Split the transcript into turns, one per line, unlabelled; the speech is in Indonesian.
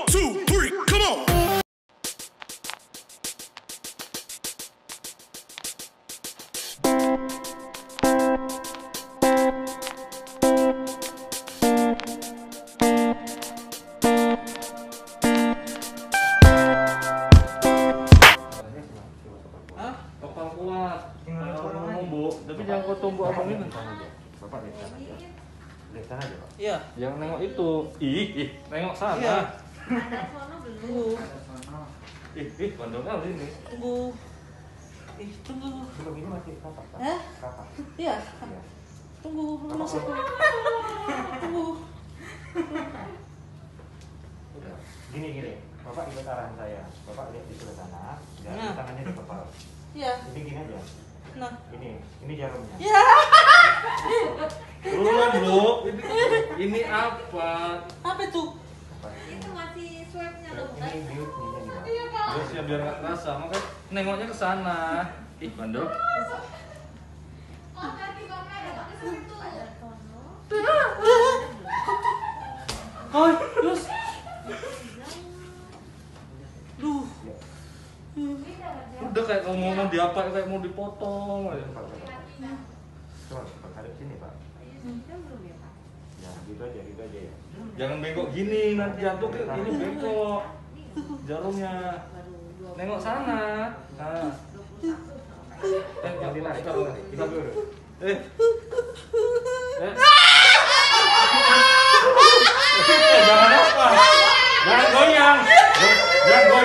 two, three, come on.
Kepala kuat. Ngomong bu, tapi jangan kau tunggu abang ini.
Bapak lihat sana aja. Lihat sana aja, Pak.
Iya. Jangan nengok itu. Ih, nengok sana.
Iya.
Ada sono belum.
Bandel kali ini.
Tunggu. Tunggu.
Belum ini masih kapak, Pak.
Hah?
Kapak.
Iya.
Iya.
Tunggu, belum masuk. Tunggu.
Udah. Gini. Bapak ikut arahan saya. Bapak lihat di sebelah sana. Dan
Nah.
tangannya di kepala.
Iya.
Jadi gini aja.
Nah.
Ini jarumnya.
Iya.
Belum, Bu. Ini apa?
Apa itu?
Bapak ini.
Itu masih swabnya loh, bukan?
Ini biutnya nih, Pak.
Terus ya biar nggak kerasa, makanya nengoknya ke sana. Ih, bandel.
Oh, tadi bapaknya ada pakai swab tuh. Ada sono.
Oh, terus. Duh.
Udah kayak ngomong diapa kayak mau dipotong aja.
Coba, Pak, hadap sini, Pak. Ya, gitu aja ya.
Jangan bengkok gini, nanti jatuh ke ini bengkok. Jarumnya. Nengok sana. Nah.
Jangan ditarik. Kita dulu.
Jangan apa? Jangan goyang. Jangan